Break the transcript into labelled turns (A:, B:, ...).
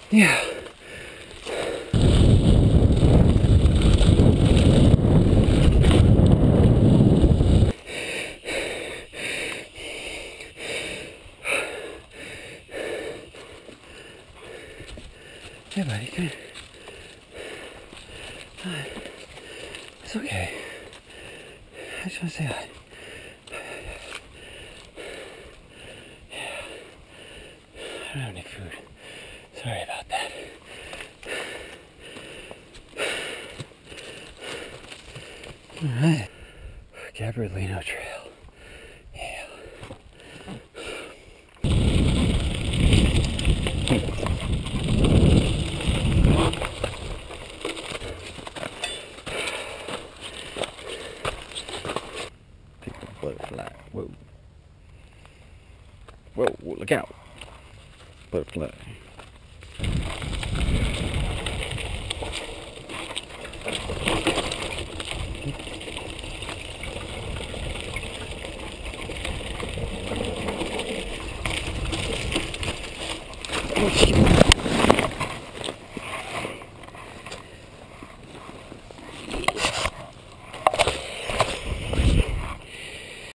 A: Yeah. Hey buddy, come here. It's okay. I just want to say hi. Yeah. I don't have any food. Sorry about that. Alright. Gabrielino Trail. Yeah. Butterfly. Whoa. Whoa, look out. Butterfly. Oh, shit.